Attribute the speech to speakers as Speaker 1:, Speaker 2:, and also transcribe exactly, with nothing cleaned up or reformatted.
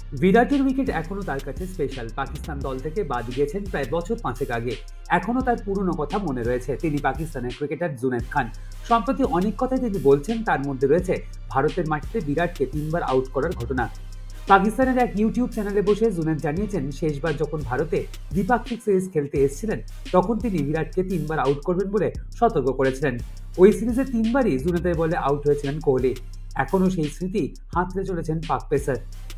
Speaker 1: বিরাটের উইকেট এখনো তার কাছে স্পেশাল। পাকিস্তান দল থেকে বাদ গিয়েছেন প্রায় বছর পাঁচেক আগে। এখনো তার পুরনো কথা মনে রয়েছে। তিনি পাকিস্তানের ক্রিকেটার জুনেদ খান। সম্প্রতি অনেক কথাই তিনি বলছেন, তার মধ্যে রয়েছে ভারতের মাটিতে বিরাটকে তিনবার আউট করার ঘটনা। পাকিস্তানের এক ইউটিউব চ্যানেলে বসে জুনেদ জানিয়েছেন, শেষবার যখন ভারতে দ্বিপাক্ষিক সিরিজ খেলতে এসেছিলেন তখন তিনি বিরাটকে তিনবার আউট করবেন বলে সতর্ক করেছিলেন। ওই সিরিজে তিনবারই জুনেদের বলে আউট হয়েছিলেন কোহলি। এখনও সেই স্মৃতি হাতড়ে চলেছেন পাক পেসার।